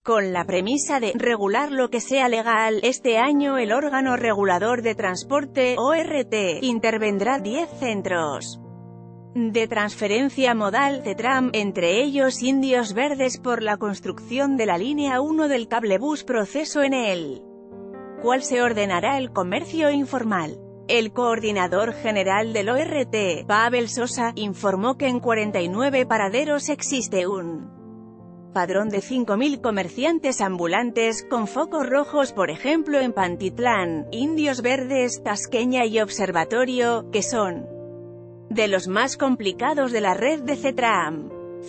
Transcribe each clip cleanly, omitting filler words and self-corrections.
Con la premisa de regular lo que sea legal, este año el órgano regulador de transporte, ORT, intervendrá 10 centros de transferencia modal, CETRAM, entre ellos Indios Verdes, por la construcción de la línea 1 del cablebús, proceso en el cual se ordenará el comercio informal. El coordinador general del ORT, Pavel Sosa, informó que en 49 paraderos existe un padrón de 5.000 comerciantes ambulantes, con focos rojos, por ejemplo en Pantitlán, Indios Verdes, Tasqueña y Observatorio, que son de los más complicados de la red de CETRAM.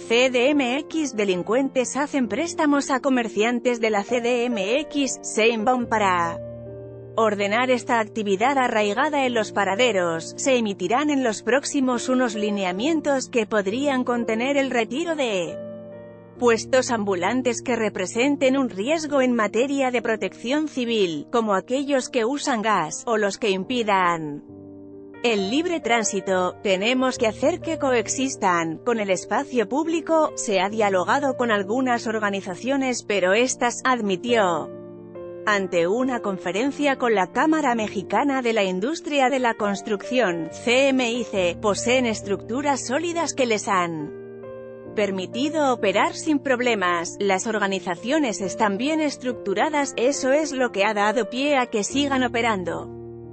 CDMX. Delincuentes hacen préstamos a comerciantes de la CDMX, Sheinbaum para ordenar esta actividad arraigada en los paraderos. Se emitirán en los próximos unos lineamientos que podrían contener el retiro de puestos ambulantes que representen un riesgo en materia de protección civil, como aquellos que usan gas, o los que impidan el libre tránsito. Tenemos que hacer que coexistan con el espacio público. Se ha dialogado con algunas organizaciones, pero estas, admitió ante una conferencia con la Cámara Mexicana de la Industria de la Construcción, CMIC, poseen estructuras sólidas que les han permitido operar sin problemas. Las organizaciones están bien estructuradas, eso es lo que ha dado pie a que sigan operando.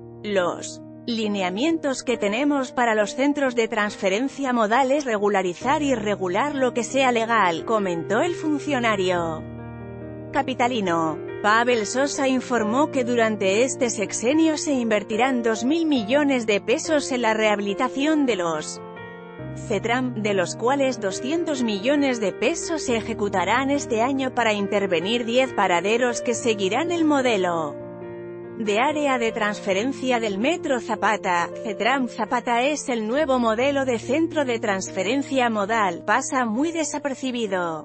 Los lineamientos que tenemos para los centros de transferencia modal es regularizar y regular lo que sea legal, comentó el funcionario capitalino. Pavel Sosa informó que durante este sexenio se invertirán 2.000 millones de pesos en la rehabilitación de los CETRAM, de los cuales 200 millones de pesos se ejecutarán este año para intervenir 10 paraderos que seguirán el modelo de área de transferencia del Metro Zapata. CETRAM Zapata es el nuevo modelo de centro de transferencia modal, pasa muy desapercibido.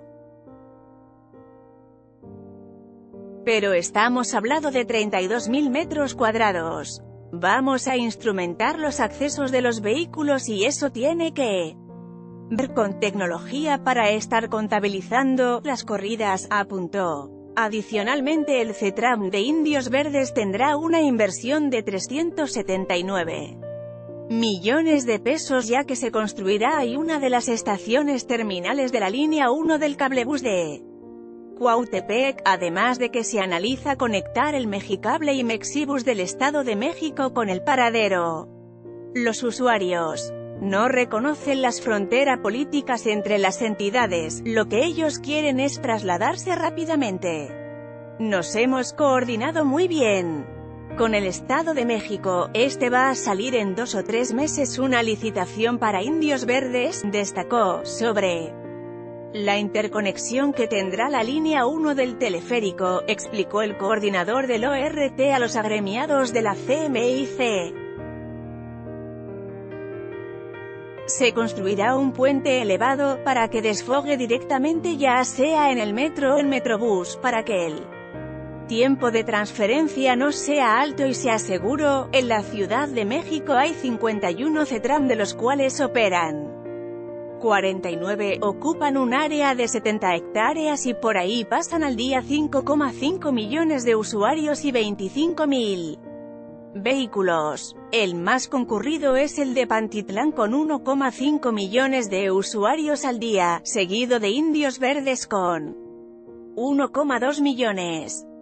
Pero estamos hablando de 32.000 metros cuadrados. Vamos a instrumentar los accesos de los vehículos y eso tiene que ver con tecnología para estar contabilizando las corridas, apuntó. Adicionalmente, el CETRAM de Indios Verdes tendrá una inversión de 379 millones de pesos, ya que se construirá ahí una de las estaciones terminales de la línea 1 del cablebús de Cuautepec, además de que se analiza conectar el Mexicable y Mexibus del Estado de México con el paradero. Los usuarios no reconocen las fronteras políticas entre las entidades, lo que ellos quieren es trasladarse rápidamente. Nos hemos coordinado muy bien con el Estado de México. Este va a salir en 2 o 3 meses una licitación para Indios Verdes, destacó. Sobre la interconexión que tendrá la línea 1 del teleférico, explicó el coordinador del ORT a los agremiados de la CMIC. Se construirá un puente elevado, para que desfogue directamente ya sea en el metro o en Metrobús, para que el tiempo de transferencia no sea alto y sea seguro. En la Ciudad de México hay 51 CETRAM, de los cuales operan 49, ocupan un área de 70 hectáreas y por ahí pasan al día 5,5 millones de usuarios y 25.000 vehículos. El más concurrido es el de Pantitlán con 1,5 millones de usuarios al día, seguido de Indios Verdes con 1,2 millones.